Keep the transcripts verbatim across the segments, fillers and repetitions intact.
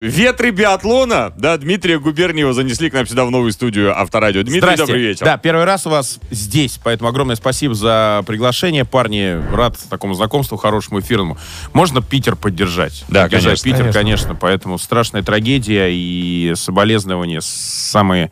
Ветры биатлона, да, Дмитрия Губерниева занесли к нам сюда в новую студию Авторадио. Дмитрий, Здрасте. добрый вечер. Да, первый раз у вас здесь, поэтому огромное спасибо за приглашение. Парни, рад такому знакомству, хорошему, эфирному. Можно Питер поддержать? Да, поддержать конечно. Питер, конечно. конечно, поэтому страшная трагедия и соболезнования самые...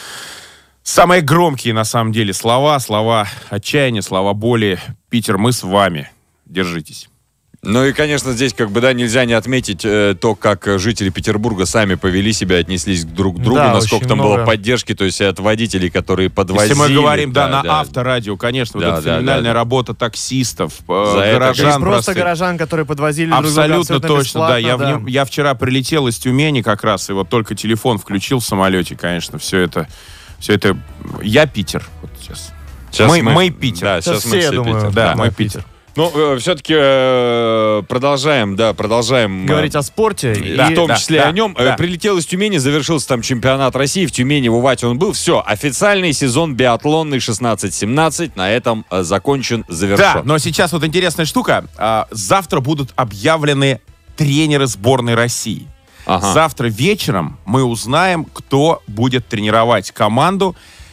Самые громкие, на самом деле, слова, слова отчаяния, слова боли. Питер, мы с вами. Держитесь. Ну и, конечно, здесь как бы, да, нельзя не отметить э, то, как жители Петербурга сами повели себя, отнеслись друг к другу, Да, насколько очень там много. было поддержки, то есть от водителей, которые подвозили. Если мы говорим, да, да, на да. Авторадио, конечно, Да, вот эта да, феноменальная да. работа таксистов, э, За это, горожан Есть просто простых. горожан, которые подвозили друг друга Абсолютно точно, да. Я, бесплатно, в нем- я вчера прилетел из Тюмени как раз, и вот только телефон включил в самолете, конечно, все это, все это. Я Питер. Вот сейчас. Сейчас мы, мы Питер. Да, Сейчас сейчас мы все, я все думаю, Питер. Да, да, мы Питер. Питер. Ну, э, все-таки э, продолжаем, да, продолжаем. э, Говорить о спорте. И и- в том да, числе да, о нем. да. Э, Прилетел из Тюмени, завершился там чемпионат России. В Тюмени, в Увате он был. Все, официальный сезон биатлонный шестнадцать семнадцать на этом э, закончен, завершен. Да, но сейчас вот интересная штука. А, завтра будут объявлены тренеры сборной России. Ага. Завтра вечером мы узнаем, кто будет тренировать команду.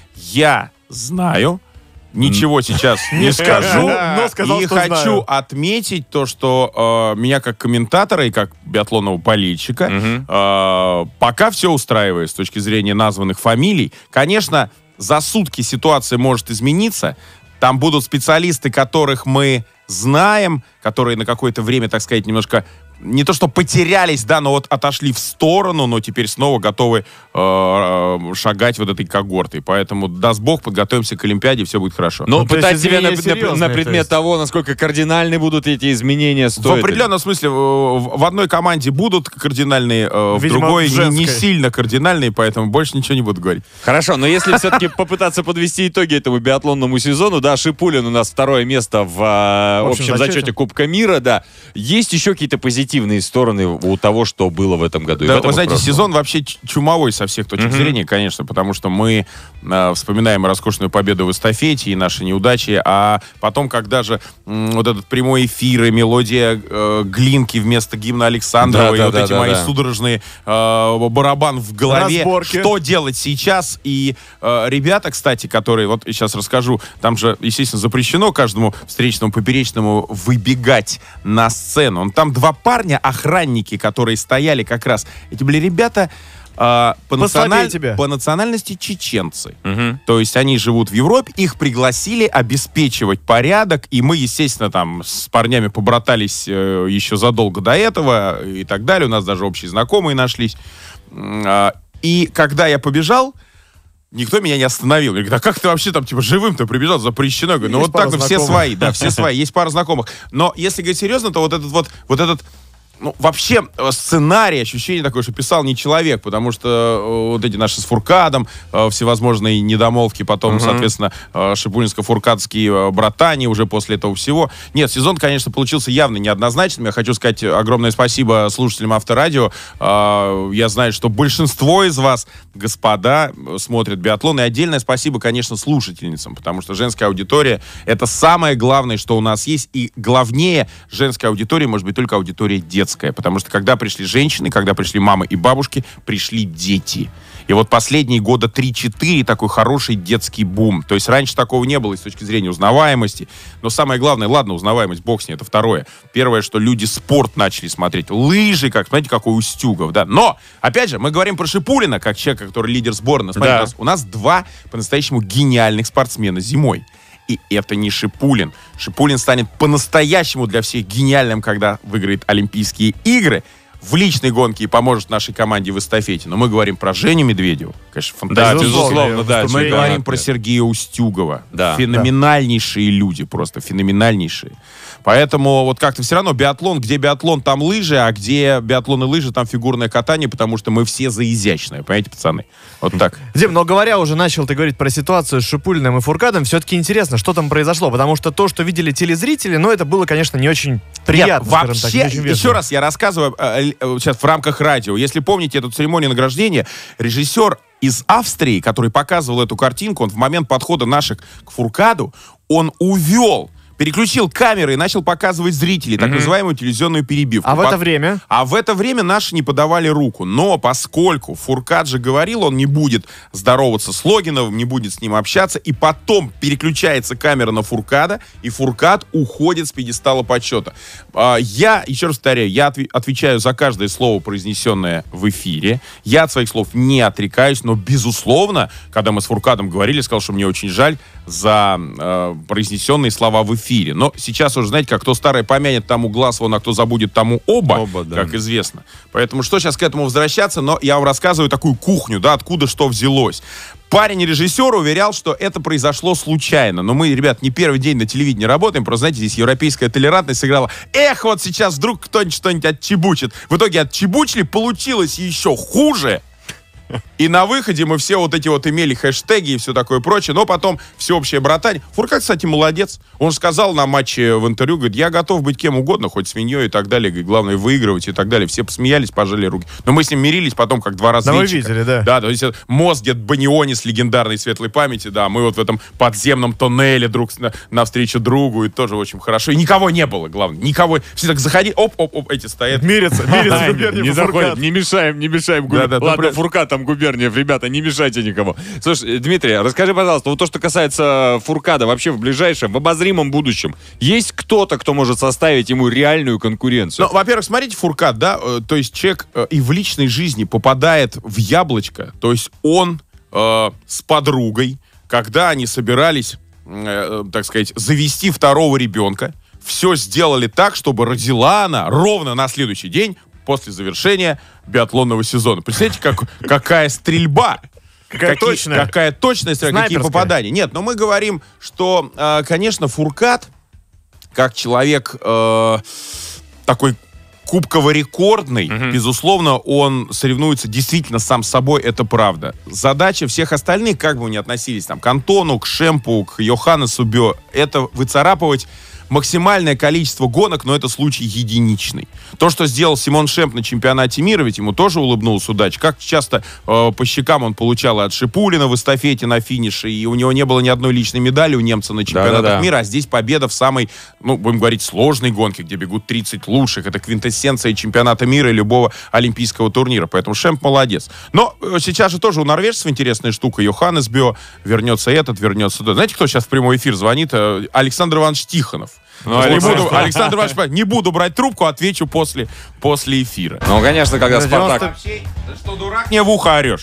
Я знаю. Ничего сейчас не скажу, Но сказал, и что хочу знаю. отметить то, что э, меня как комментатора и как биатлонного болельщика Мгм. э, пока все устраивает с точки зрения названных фамилий. Конечно, за сутки ситуация может измениться. Там будут специалисты, которых мы знаем, которые на какое-то время, так сказать, немножко не то что потерялись, да, но вот отошли в сторону, но теперь снова готовы э, шагать вот этой когортой. Поэтому, даст Бог, подготовимся к Олимпиаде, все будет хорошо. Ну, Ну, то пытать есть тебя на, изменения на- на серьезные, то предмет есть. того, насколько кардинальны будут эти изменения, В стоит. определенном смысле э, в в одной команде будут кардинальные, э, в Видимо, другой в не, не женской. сильно кардинальные, поэтому больше ничего не буду говорить. Хорошо, но если все-таки попытаться подвести итоги этому биатлонному сезону, да, Шипулин у нас второе место в, э, В в общем общем зачете. зачете Кубка мира, да. Есть еще какие-то позитивные стороны у того, что было в этом году? и в Да, этом, вы и в знаете, прошлом? сезон вообще ч- чумовой со всех точек Мгм. зрения, конечно, потому что мы э, вспоминаем роскошную победу в эстафете и наши неудачи, а потом, когда же м, вот этот прямой эфир и мелодия э, Глинки вместо гимна Александрова, Да, и да, вот да, эти да, мои да. судорожные э, барабан в голове, Разборки. что делать сейчас, и э, ребята, кстати, которые, вот сейчас расскажу, там же, естественно, запрещено каждому встречному поперечному выбегать на сцену. Он, там два парня, охранники, которые стояли как раз, эти были ребята э, по, Послабее националь- тебя. по национальности чеченцы. Мгм. То есть они живут в Европе, их пригласили обеспечивать порядок, и мы, естественно, там с парнями побратались э, еще задолго до этого и так далее. У нас даже общие знакомые нашлись. М, а, И когда я побежал, никто меня не остановил. Я говорю, а как ты вообще там, типа, живым-то прибежал? Запрещено. Я говорю, ну Есть вот так пара вот все знакомых. свои, да, все свои. Есть пара знакомых. Но если говорить серьезно, то вот этот вот, вот этот ну, вообще, э, сценарий, ощущение такое, что писал не человек, потому что э, вот эти наши с Фуркадом, э, всевозможные недомолвки, потом, Мгм. соответственно, э, шипулинско-фуркадские э, братания уже после этого всего. Нет, сезон, конечно, получился явно неоднозначным. Я хочу сказать огромное спасибо слушателям Авторадио. Э, я знаю, что большинство из вас, господа, э, смотрят биатлон. И отдельное спасибо, конечно, слушательницам, потому что женская аудитория — это самое главное, что у нас есть. И главнее женской аудитории может быть только аудитория детская. Потому что когда пришли женщины, когда пришли мамы и бабушки, пришли дети. И вот последние года три-четыре такой хороший детский бум. То есть раньше такого не было и с точки зрения узнаваемости. Но самое главное, ладно, узнаваемость, бог с ней, это второе. Первое, что люди спорт начали смотреть. Лыжи, как, смотрите, какой у Устюгов, да. Но, опять же, мы говорим про Шипулина, как человека, который лидер сборной. Смотрите, Да. у, нас, у нас два по-настоящему гениальных спортсмена зимой. И это не Шипулин. Шипулин станет по-настоящему для всех гениальным, когда выиграет Олимпийские игры в личной гонке и поможет нашей команде в эстафете. Но мы говорим про Женю Медведеву. Конечно, Да, фантастически. безусловно, да. Мы чемпионат говорим про мира. Сергея Устюгова. Да. Феноменальнейшие люди, просто феноменальнейшие. Поэтому вот как-то все равно биатлон, где биатлон, там лыжи, а где биатлон и лыжи, там фигурное катание, потому что мы все за изящное. Понимаете, пацаны? Вот так. Дим, но говоря уже, начал ты говорить про ситуацию с Шипулиным и Фуркадом, все-таки интересно, что там произошло, потому что то, что видели телезрители, ну, это было, конечно, не очень приятно, Нет, скажем вообще, так, не очень вежливо. еще раз я рассказываю э, э, сейчас в рамках радио. Если помните эту церемонию награждения, режиссер из Австрии, который показывал эту картинку, он в момент подхода наших к Фуркаду, он увел переключил камеры и начал показывать зрителей, так mm-hmm. называемую телевизионную перебивку. А в По... это время? А в это время наши не подавали руку. Но поскольку Фуркад же говорил, он не будет здороваться с Логиновым, не будет с ним общаться, и потом переключается камера на Фуркада, и Фуркад уходит с пьедестала почета. Я, еще раз повторяю, я отвечаю за каждое слово, произнесенное в эфире. Я от своих слов не отрекаюсь, но, безусловно, когда мы с Фуркадом говорили, сказал, что мне очень жаль за э, произнесенные слова в эфире. Но сейчас уже, знаете, как кто старое помянет, тому глаз вон, а кто забудет, тому оба, оба да. как известно. Поэтому что сейчас к этому возвращаться, но я вам рассказываю такую кухню, да, откуда что взялось. Парень-режиссер уверял, что это произошло случайно. Но мы, ребят, не первый день на телевидении работаем. Просто, знаете, здесь европейская толерантность сыграла. Эх, вот сейчас вдруг кто-нибудь что-нибудь отчебучит. В итоге отчебучили, получилось еще хуже. И на выходе мы все вот эти вот имели хэштеги и все такое прочее, но потом всеобщее братание. Фуркад, кстати, молодец. Он сказал на матче в интервью, говорит, я готов быть кем угодно, хоть свиньей и так далее. Говорит, главное выигрывать и так далее. Все посмеялись, пожали руки. Но мы с ним мирились потом, как два раза. Да, вы видели, да. Да, то есть мост где-то Банионис легендарной светлой памяти, да, мы вот в этом подземном тоннеле друг на, навстречу другу, и тоже очень хорошо. И никого не было, главное, никого. Все так заходили, оп-оп-оп, эти стоят. Мирятся, мирятся. Не заходят, не мешаем, не мешаем. Ладно, Фуркад там губерниев, ребята, не мешайте никому. Слушай, Дмитрий, расскажи, пожалуйста, вот то, что касается Фуркада, вообще в ближайшем, в обозримом будущем, есть кто-то, кто может составить ему реальную конкуренцию? Ну, во-первых, смотрите, Фуркад, да, э, то есть человек э, и в личной жизни попадает в яблочко, то есть он э, с подругой, когда они собирались, э, так сказать, завести второго ребенка, все сделали так, чтобы родила она ровно на следующий день после завершения биатлонного сезона. Представляете, как, какая стрельба! Какая какие, точная. Какая точность, какие попадания. Нет, но мы говорим, что, э, конечно, Фуркад, как человек э, такой кубково-рекордный, mm-hmm. безусловно, он соревнуется действительно сам с собой, это правда. Задача всех остальных, как бы вы ни относились там, к Антону, к Шемпу, к Йоханнесу Бё, это выцарапывать максимальное количество гонок, но это случай единичный. То, что сделал Симон Шемп на чемпионате мира, ведь ему тоже улыбнулась удача. Как часто э, по щекам он получал от Шипулина в эстафете на финише, и у него не было ни одной личной медали у немца на чемпионатах Да-да-да. мира, а здесь победа в самой, ну, будем говорить, сложной гонке, где бегут тридцать лучших. Это квинтэссенция чемпионата мира и любого олимпийского турнира. Поэтому Шемп молодец. Но э, сейчас же тоже у норвежцев интересная штука. Йоханнес Бё, вернется этот, вернется тот. Знаете, кто сейчас в прямой эфир звонит? Э, Александр Иванович Тихонов. Ну, не буду, Александр Иванович, не буду брать трубку, отвечу после, после эфира. Ну, конечно, когда Спартак... Вообще, что, дурак, мне в ухо орешь?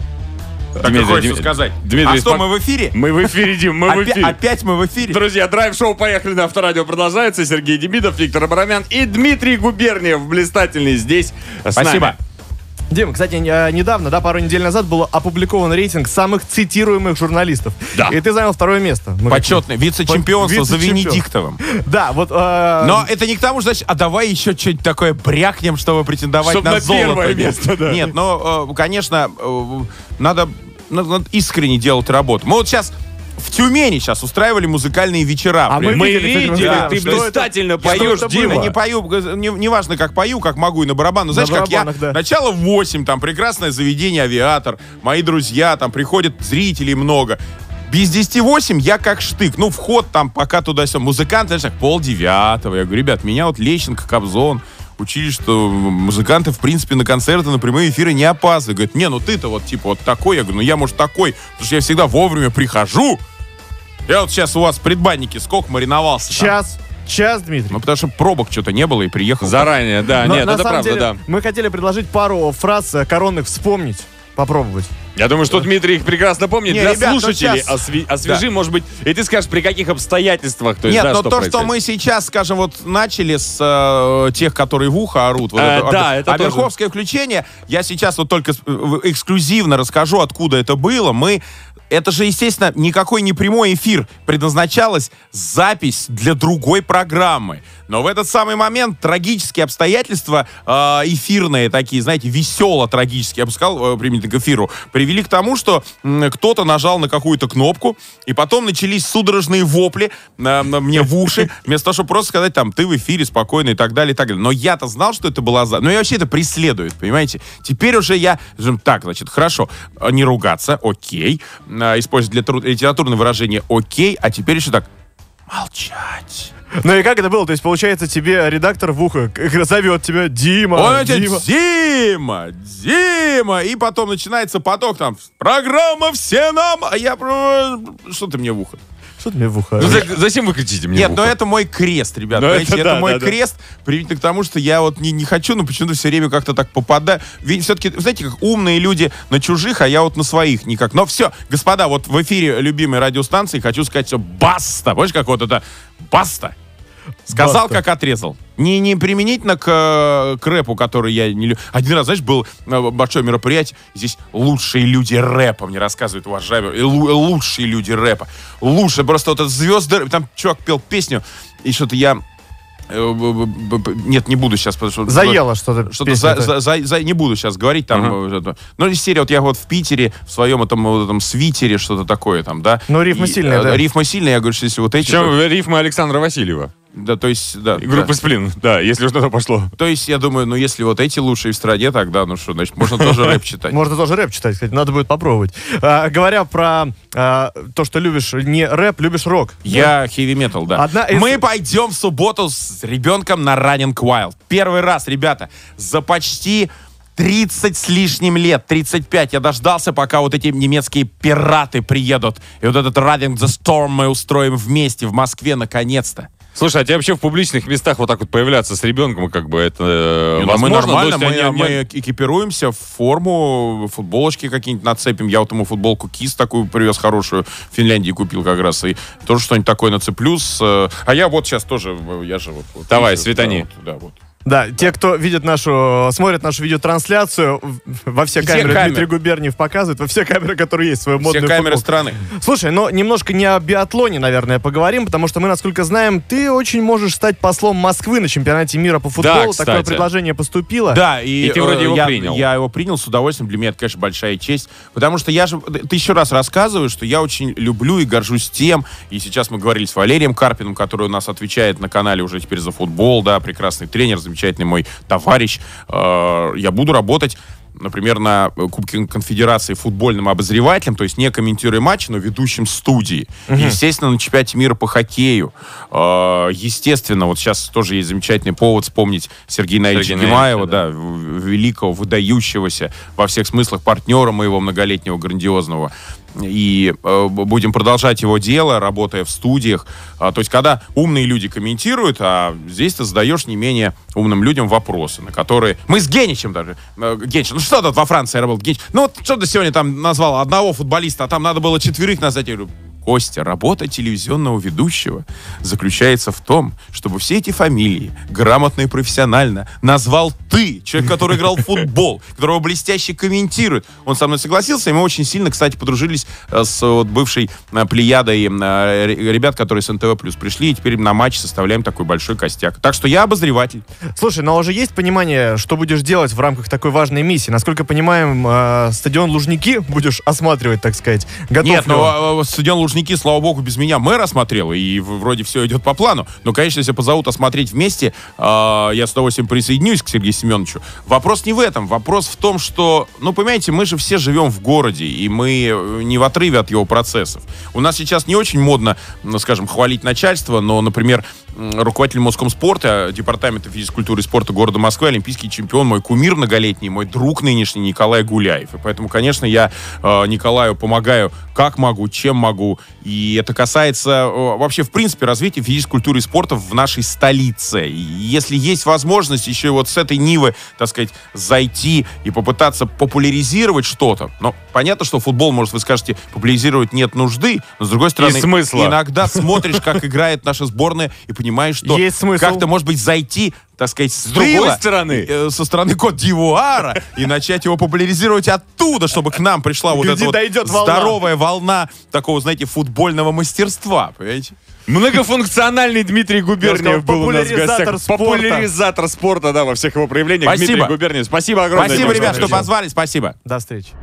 Так Дмитрий, хочется Дмитрий, сказать. Дмитрий, а что, спок... мы в эфире? Мы в эфире, Дим, мы в эфире. Опять мы в эфире. Друзья, драйв-шоу «Поехали» на Авторадио продолжается. Сергей Демидов, Виктор Абрамян и Дмитрий Губерниев, блистательный здесь с Спасибо. нами. Дим, кстати, недавно, да, пару недель назад был опубликован рейтинг самых цитируемых журналистов. Да. И ты занял второе место. Мы Почетное. Вице-чемпионство за Венедиктовым. Да, вот... Э... Но это не к тому, что значит, а давай еще что-нибудь такое брякнем, чтобы претендовать Чтоб на, на золото. первое место, да. Нет, но, э, конечно, э, надо, надо искренне делать работу. Мы вот сейчас... В Тюмени сейчас устраивали музыкальные вечера. А мы, мы видели, видели, да, ты блистательно это, поешь, Дима. Не пою, не, не важно, как пою, как могу и на барабан. Но знаешь, на как я, да. начало в восемь, там прекрасное заведение «Авиатор», мои друзья, там приходят зрителей много. Без десяти восемь я как штык. Ну, вход там пока туда-сюда. Музыкант, знаешь, так, полдевятого. Я говорю, ребят, меня вот Лещенко, Кобзон учили, что музыканты, в принципе, на концерты, на прямые эфиры не опаздывают. Говорят, не, ну ты-то вот типа вот такой. Я говорю, ну я, может, такой, потому что я всегда вовремя прихожу. Я вот сейчас у вас в предбаннике сколько мариновался. Час. Там. Час, Дмитрий. Ну, потому что пробок что-то не было и приехал. Заранее, да. Но, нет, на это самом правда, деле, да. Мы хотели предложить пару фраз коронных вспомнить, попробовать. Я думаю, что Дмитрий их прекрасно помнит. Не, Для ребят, слушателей сейчас... осве... освежи, да. может быть, и ты скажешь, при каких обстоятельствах. То есть, Нет, да, но что то, происходит. что мы сейчас, скажем, вот начали с э, тех, которые в ухо орут. Вот а, это, да, а, это а тоже. верховское включение, я сейчас вот только эксклюзивно расскажу, откуда это было. Мы Это же, естественно, никакой не прямой эфир. Предназначалась запись для другой программы. Но в этот самый момент трагические обстоятельства, э, эфирные такие, знаете, весело-трагические, я бы сказал, э, применительно к эфиру, привели к тому, что э, кто-то нажал на какую-то кнопку, и потом начались судорожные вопли э, мне в уши, вместо того, чтобы просто сказать, там, ты в эфире, спокойно и так далее, и так далее. Но я-то знал, что это была за... Но и вообще это преследует, понимаете? Теперь уже я... Так, значит, хорошо, не ругаться, окей, использовать для тру- литературное выражение «окей», а теперь еще так, молчать. Ну и как это было? То есть, получается, тебе редактор в ухо зовет тебя Дима, Он Дима. Дима, Дима. И потом начинается поток там. Программа «Все нам». А я... Что ты мне в ухо? Что ты мне в ухо? Ну, за, зачем вы кричите мне Нет, в но ухо? это мой крест, ребята. Ну, Понимаете, это это, да, мой да, да. крест, применительно к тому, что я вот не, не хочу, но почему-то все время как-то так попадаю. Ведь все-таки, знаете, как умные люди на чужих, а я вот на своих никак. Но все, господа, вот в эфире любимой радиостанции хочу сказать все баста. Помнишь, как вот это баста? Сказал, Баста. как отрезал. Не, не применительно к, к рэпу, который я не люблю. Один раз, знаешь, был э, большое мероприятие. Здесь лучшие люди рэпа, мне рассказывают, уважаемые. Лу- лучшие люди рэпа. Лучше, просто вот этот звезды. Там чувак пел песню, и что-то я... э, б- б- б- Нет, не буду сейчас. Потому что, Заело что-то. что-то за, за- за- за- не буду сейчас говорить там. Ага. э, это. Но из серии, вот я вот в Питере в своем этом, вот этом свитере, что-то такое там, да. Ну, рифмы И, сильные, э, да. Рифмы сильные, я говорю, что если вот эти... Причем то- рифмы Александра Васильева. Да, то есть, да. И группа да. «Сплин», да, если уж на то пошло. То есть, я думаю, ну, если вот эти лучшие в стране, тогда, ну что, значит, можно тоже рэп читать. Можно тоже рэп читать, кстати, надо будет попробовать. А, говоря про а, то, что любишь не рэп, любишь рок. Я heavy metal, да. Одна из- Мы пойдем в субботу с ребенком на Running Wild. Первый раз, ребята, за почти тридцать с лишним лет, тридцать пять, я дождался, пока вот эти немецкие пираты приедут. И вот этот Running the Storm мы устроим вместе в Москве наконец-то. Слушай, а тебе вообще в публичных местах вот так вот появляться с ребенком, как бы это э, Не, ну, возможно? мы нормально, То есть мы, они- мы экипируемся в форму, футболочки какие-нибудь нацепим. Я вот ему футболку Кис такую привез хорошую, в Финляндии купил как раз. И тоже что-нибудь такое нацеплю. С, э, а я вот сейчас тоже, э, я же вот... вот Давай, видишь, светани. Да, вот, да, вот. Да, те, кто видит нашу, смотрят нашу видеотрансляцию, во все Все камеры камеры. Дмитрий Губерниев показывает, во все камеры, которые есть, свою Все модную камеры футболку. страны. Слушай, но немножко не о биатлоне, наверное, поговорим, потому что мы, насколько знаем, ты очень можешь стать послом Москвы на чемпионате мира по футболу. кстати. Такое предложение поступило. Да, и, И ты вроде э, его я, принял. Я его принял с удовольствием. Для меня это, конечно, большая честь. Потому что я же... Ты еще раз рассказываю, что я очень люблю и горжусь тем, и сейчас мы говорили с Валерием Карпиным, который у нас отвечает на канале уже теперь за футбол, да, прекрасный тренер, замечательный мой товарищ. Э, я буду работать, например, на Кубке Конфедерации футбольным обозревателем, то есть не комментируя матчи, но ведущим студии. Uh-huh. Естественно, на чемпионате мира по хоккею. Э, естественно, вот сейчас тоже есть замечательный повод вспомнить Сергея Наильевича Сергея Гимаева, Наильевича, да, в- великого, выдающегося во всех смыслах партнера моего многолетнего, грандиозного. И э, будем продолжать его дело, работая в студиях. А, то есть, когда умные люди комментируют, а здесь ты задаешь не менее умным людям вопросы, на которые... Мы с Геничем даже. Э, Генич, ну что тут во Франции работал? Генич, ну вот что ты сегодня там назвал одного футболиста, а там надо было четверых назвать. Я говорю, Костя, работа телевизионного ведущего заключается в том, чтобы все эти фамилии грамотно и профессионально назвал ты, человек, который играл в футбол, которого блестяще комментирует. Он со мной согласился, и мы очень сильно, кстати, подружились э, с вот, бывшей э, плеядой э, ребят, которые с эн тэ вэ плюс пришли, и теперь на матч составляем такой большой костяк. Так что я обозреватель. Слушай, но уже есть понимание, что будешь делать в рамках такой важной миссии? Насколько понимаем, э, стадион Лужники будешь осматривать, так сказать. Готов Нет, ли он? но э, стадион Лужники, слава богу, без меня мэр осмотрел, и в- вроде все идет по плану. Но, конечно, если позовут осмотреть вместе, э, я с удовольствием присоединюсь к Сергею Семеновичу. Вопрос не в этом. Вопрос в том, что, ну, понимаете, мы же все живем в городе, и мы не в отрыве от его процессов. У нас сейчас не очень модно, ну, скажем, хвалить начальство, но, например, м, руководитель Москомспорта, департамента физической культуры и спорта города Москвы, олимпийский чемпион, мой кумир многолетний, мой друг нынешний Николай Гуляев. И поэтому, конечно, я э, Николаю помогаю как могу, чем могу. И это касается э, вообще, в принципе, развития физической культуры и спорта в нашей столице. И если есть возможность еще и вот с этой нивы, так сказать, зайти и попытаться популяризировать что-то. Но понятно, что футбол, может, вы скажете, популяризировать нет нужды, но, с другой стороны, смысла. иногда смотришь, как играет наша сборная, и понимаешь, что Есть смысл. как-то, может быть, зайти, так сказать, с, С другой тыла, стороны. э, со стороны Кот-д'Ивуара, и начать его популяризировать оттуда, чтобы к нам пришла вот Гляди, эта вот дойдет волна. здоровая волна такого, знаете, футбольного мастерства, понимаете? Многофункциональный Дмитрий Губерниев сказал, был у нас в популяризатор гостях. спорта. Популяризатор спорта, да, во всех его проявлениях. Спасибо. Дмитрий Губерниев, спасибо огромное. Спасибо, Дмитрий ребят, что Губерниев. позвали, спасибо. До встречи.